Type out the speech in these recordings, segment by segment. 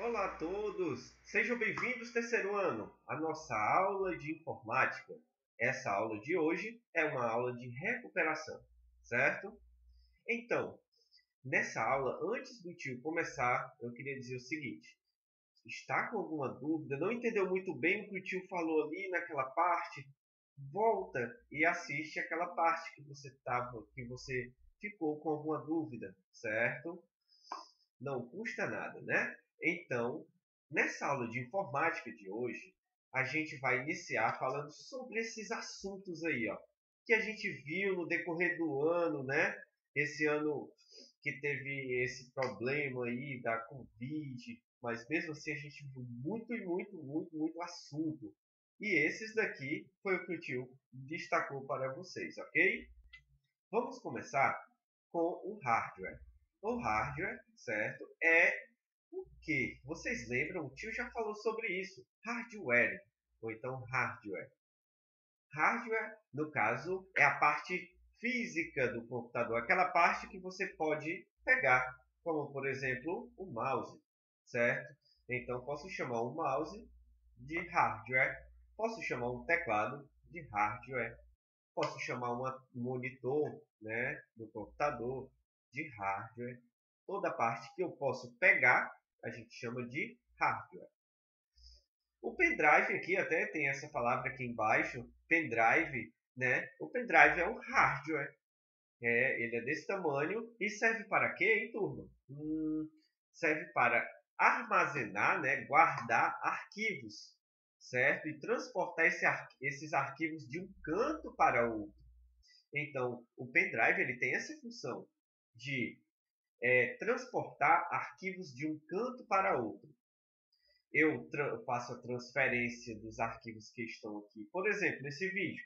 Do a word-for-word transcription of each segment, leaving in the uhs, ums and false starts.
Olá a todos! Sejam bem-vindos, terceiro ano, à nossa aula de informática. Essa aula de hoje é uma aula de recuperação, certo? Então, nessa aula, antes do tio começar, eu queria dizer o seguinte. Está com alguma dúvida? Não entendeu muito bem o que o tio falou ali naquela parte? Volta e assiste aquela parte que você tava, que você ficou com alguma dúvida, certo? Não custa nada, né? Então, nessa aula de informática de hoje, a gente vai iniciar falando sobre esses assuntos aí, ó, que a gente viu no decorrer do ano, né? Esse ano que teve esse problema aí da Covid, mas mesmo assim a gente viu muito e muito, muito, muito assunto. E esses daqui foi o que o tio destacou para vocês, ok? Vamos começar com o hardware. O hardware, certo, é o que? Vocês lembram? O tio já falou sobre isso. Hardware, ou então hardware. Hardware, no caso, é a parte física do computador, aquela parte que você pode pegar, como por exemplo o mouse, certo? Então posso chamar um mouse de hardware, posso chamar um teclado de hardware, posso chamar uma, um monitor, né, do computador de hardware. Toda parte que eu posso pegar, a gente chama de hardware. O pendrive aqui, até tem essa palavra aqui embaixo, pendrive, né? O pendrive é um hardware. É, ele é desse tamanho e serve para quê, hein, turma? Hum, serve para armazenar, né, guardar arquivos, certo? E transportar esse ar esses arquivos de um canto para outro. Então, o pendrive ele tem essa função de é, transportar arquivos de um canto para outro. Eu faço a transferência dos arquivos que estão aqui. Por exemplo, nesse vídeo.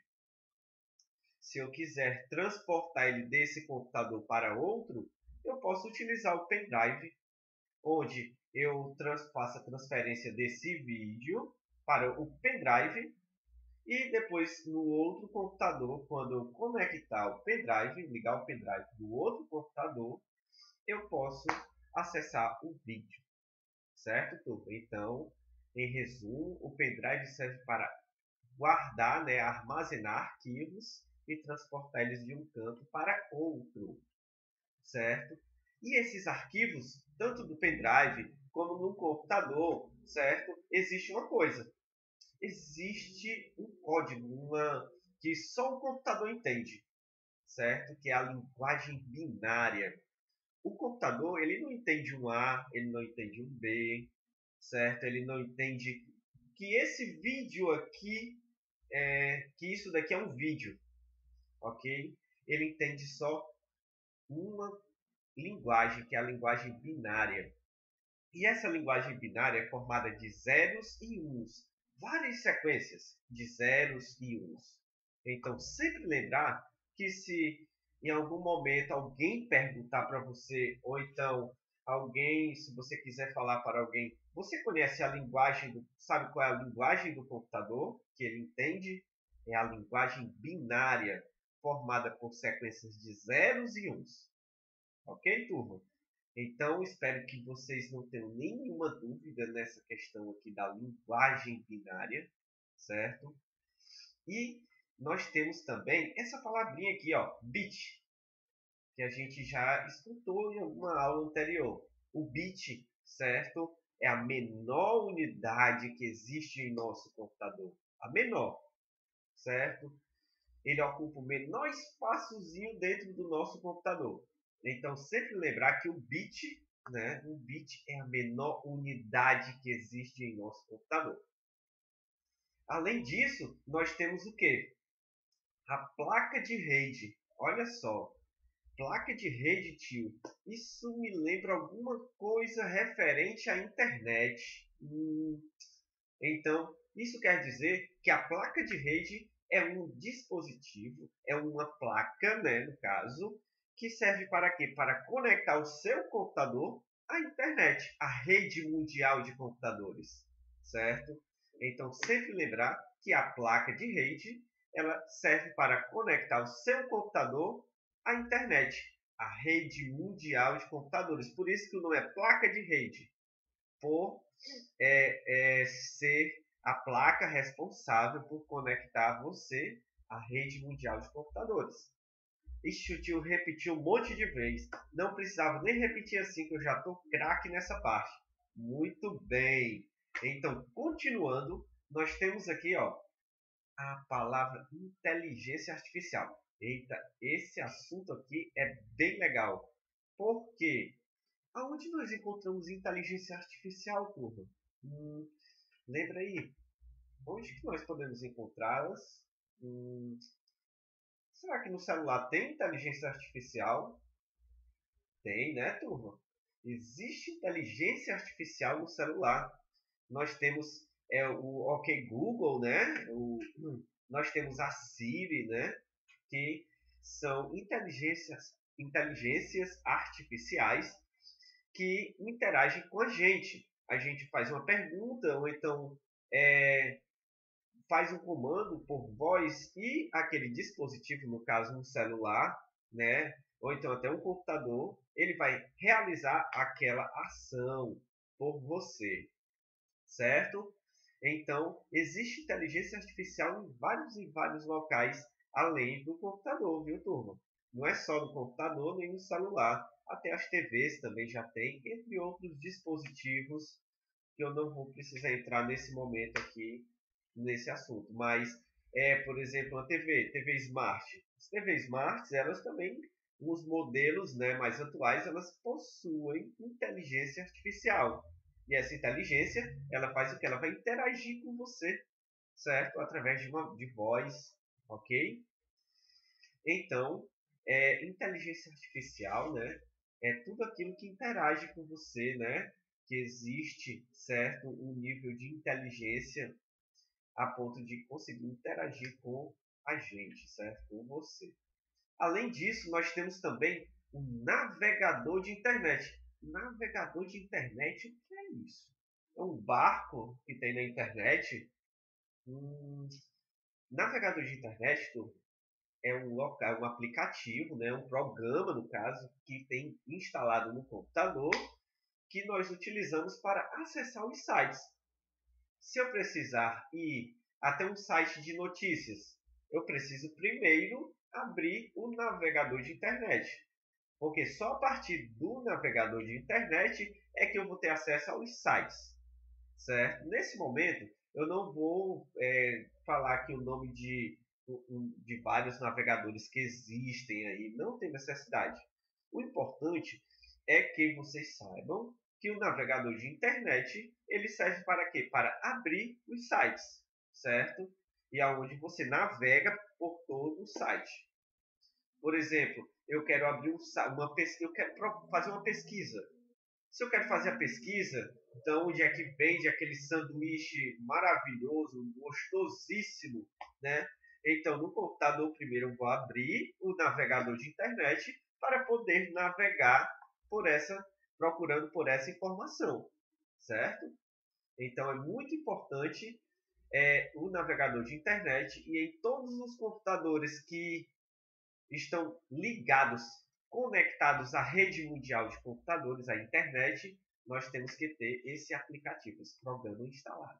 Se eu quiser transportar ele desse computador para outro, eu posso utilizar o pendrive, onde eu faço a transferência desse vídeo para o pendrive e depois no outro computador, quando eu conectar o pendrive, ligar o pendrive do outro computador, eu posso acessar o vídeo, certo, turma? Então, em resumo, o pendrive serve para guardar, né, armazenar arquivos e transportar eles de um canto para outro, certo? E esses arquivos, tanto do pendrive como no computador, certo? Existe uma coisa. Existe um código, uma que só o computador entende, certo? Que é a linguagem binária. O computador, ele não entende um A, ele não entende um B, certo? Ele não entende que esse vídeo aqui, é, que isso daqui é um vídeo, ok? Ele entende só uma linguagem, que é a linguagem binária. E essa linguagem binária é formada de zeros e uns, várias sequências de zeros e uns. Então, sempre lembrar que se em algum momento alguém perguntar para você, ou então alguém, se você quiser falar para alguém, você conhece a linguagem, do, sabe qual é a linguagem do computador que ele entende? É a linguagem binária, formada por sequências de zeros e uns. Ok, turma? Então, espero que vocês não tenham nenhuma dúvida nessa questão aqui da linguagem binária, certo? E nós temos também essa palavrinha aqui, ó, bit, que a gente já escutou em alguma aula anterior. O bit, certo? É a menor unidade que existe em nosso computador. A menor, certo? Ele ocupa o menor espaçozinho dentro do nosso computador. Então, sempre lembrar que o bit, né, um bit é a menor unidade que existe em nosso computador. Além disso, nós temos o quê? A placa de rede. Olha só, placa de rede, tio. Isso me lembra alguma coisa referente à internet. Hum, então, isso quer dizer que a placa de rede é um dispositivo, é uma placa, né, no caso, que serve para quê? Para conectar o seu computador à internet, à rede mundial de computadores, certo? Então, sempre lembrar que a placa de rede ela serve para conectar o seu computador à internet, à rede mundial de computadores. Por isso que o nome é placa de rede, por é, é ser a placa responsável por conectar você à rede mundial de computadores. Ixi, o tio repetiu um monte de vezes. Não precisava nem repetir assim, que eu já estou craque nessa parte. Muito bem. Então, continuando, nós temos aqui, ó, a palavra inteligência artificial. Eita, esse assunto aqui é bem legal. Por quê? Aonde nós encontramos inteligência artificial, turma? Hum, lembra aí? Onde que nós podemos encontrá-las? Hum, será que no celular tem inteligência artificial? Tem, né, turma? Existe inteligência artificial no celular. Nós temos é, o OK Google, né? O, hum, nós temos a Siri, né? Que são inteligências, inteligências artificiais que interagem com a gente. A gente faz uma pergunta ou então é, faz um comando por voz e aquele dispositivo, no caso um celular, né, ou então até um computador, ele vai realizar aquela ação por você, certo? Então, existe inteligência artificial em vários e vários locais além do computador, viu, turma? Não é só no computador nem no celular, até as T Vs também já tem, entre outros dispositivos que eu não vou precisar entrar nesse momento aqui nesse assunto. Mas, é, por exemplo, a T V, T V Smart. As T V Smarts, elas também, os modelos, né, mais atuais, elas possuem inteligência artificial. E essa inteligência, ela faz o que? Ela vai interagir com você, certo? Através de uma de voz, ok? Então, é, inteligência artificial, né, é tudo aquilo que interage com você, né? Que existe, certo, um nível de inteligência a ponto de conseguir interagir com a gente, certo? Com você. Além disso, nós temos também o navegador de internet. Navegador de internet, o que é isso? É um barco que tem na internet? Hum, navegador de internet, turma, é um local, um aplicativo, né, um programa, no caso, que tem instalado no computador, que nós utilizamos para acessar os sites. Se eu precisar ir até um site de notícias, eu preciso primeiro abrir o navegador de internet. Porque só a partir do navegador de internet é que eu vou ter acesso aos sites. Certo? Nesse momento, eu não vou é, falar aqui o nome de, de vários navegadores que existem aí. Não tem necessidade. O importante é que vocês saibam que o navegador de internet ele serve para quê? Para abrir os sites, certo? E aonde você navega por todo o site. Por exemplo, eu quero abrir um, uma pesquisa, eu quero fazer uma pesquisa. Se eu quero fazer a pesquisa, então onde é que vende aquele sanduíche maravilhoso, gostosíssimo, né? Então, no computador, primeiro eu vou abrir o navegador de internet para poder navegar por essa, procurando por essa informação, certo? Então, é muito importante é, o navegador de internet e em todos os computadores que estão ligados, conectados à rede mundial de computadores, à internet, nós temos que ter esse aplicativo, esse programa instalado.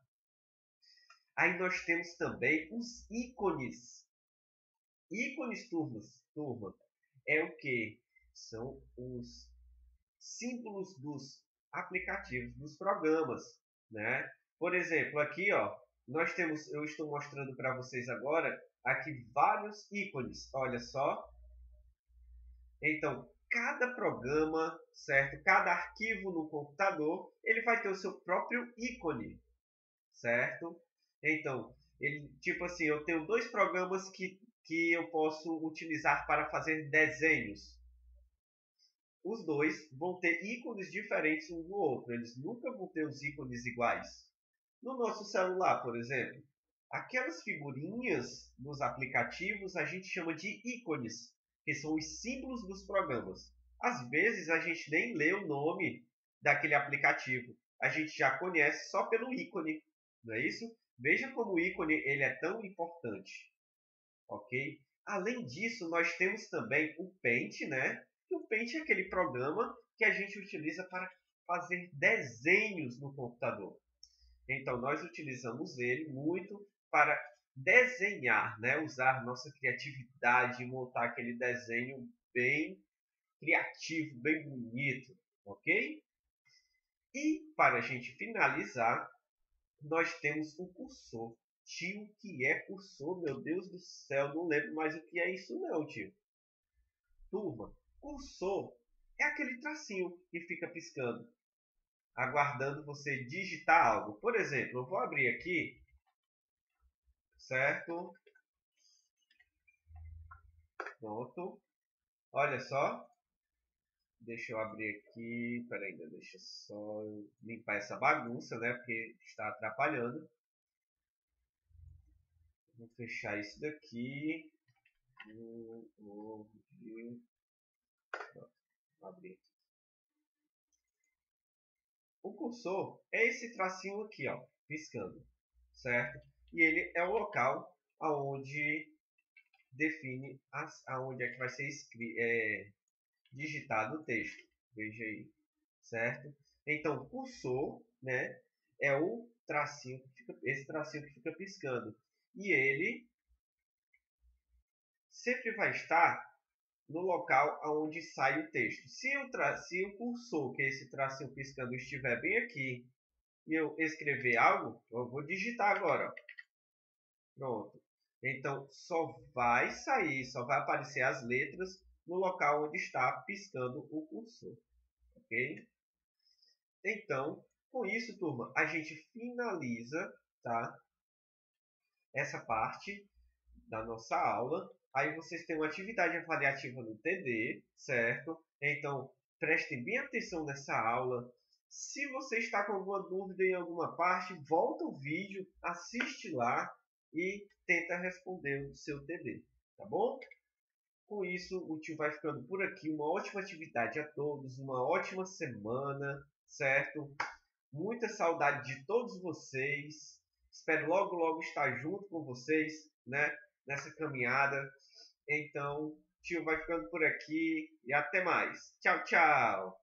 Aí nós temos também os ícones. Ícones, turmas, turma, é o que? São os símbolos dos aplicativos, dos programas, né? Por exemplo, aqui, ó, nós temos, eu estou mostrando para vocês agora aqui vários ícones. Olha só. Então, cada programa, certo? Cada arquivo no computador, ele vai ter o seu próprio ícone, certo? Então, ele, tipo assim, eu tenho dois programas que, que eu posso utilizar para fazer desenhos. Os dois vão ter ícones diferentes um do outro. Eles nunca vão ter os ícones iguais. No nosso celular, por exemplo, aquelas figurinhas nos aplicativos a gente chama de ícones, que são os símbolos dos programas. Às vezes a gente nem lê o nome daquele aplicativo. A gente já conhece só pelo ícone, não é isso? Veja como o ícone ele é tão importante, ok? Além disso, nós temos também o Paint, né? E o Paint é aquele programa que a gente utiliza para fazer desenhos no computador. Então, nós utilizamos ele muito para desenhar, né? Usar nossa criatividade e montar aquele desenho bem criativo, bem bonito, ok? E para a gente finalizar, nós temos o cursor. Tio, o que é cursor? Meu Deus do céu, não lembro mais o que é isso não, tio. Turma, cursor é aquele tracinho que fica piscando, aguardando você digitar algo. Por exemplo, eu vou abrir aqui, certo? Pronto. Olha só. Deixa eu abrir aqui. Peraí, ainda deixa eu só limpar essa bagunça, né? Porque está atrapalhando. Vou fechar isso daqui. Vou abrir aqui. O cursor é esse tracinho aqui, ó, piscando, certo? E ele é o local aonde define as, aonde é que vai ser escrito, é, digitado o texto. Veja aí, certo? Então, cursor, né, é o tracinho que fica, esse tracinho que fica piscando. E ele sempre vai estar no local onde sai o texto. Se o, tra se o cursor, que é esse tracinho piscando, estiver bem aqui, e eu escrever algo, eu vou digitar agora. Ó. Pronto. Então, só vai sair, só vai aparecer as letras no local onde está piscando o cursor. Ok? Então, com isso, turma, a gente finaliza, tá, essa parte da nossa aula. Aí vocês têm uma atividade avaliativa no T D, certo? Então, prestem bem atenção nessa aula. Se você está com alguma dúvida em alguma parte, volta o vídeo, assiste lá e tenta responder o seu T D, tá bom? Com isso, o tio vai ficando por aqui. Uma ótima atividade a todos, uma ótima semana, certo? Muita saudade de todos vocês. Espero logo, logo estar junto com vocês, né, nessa caminhada. Então, tio vai ficando por aqui e até mais. Tchau, tchau!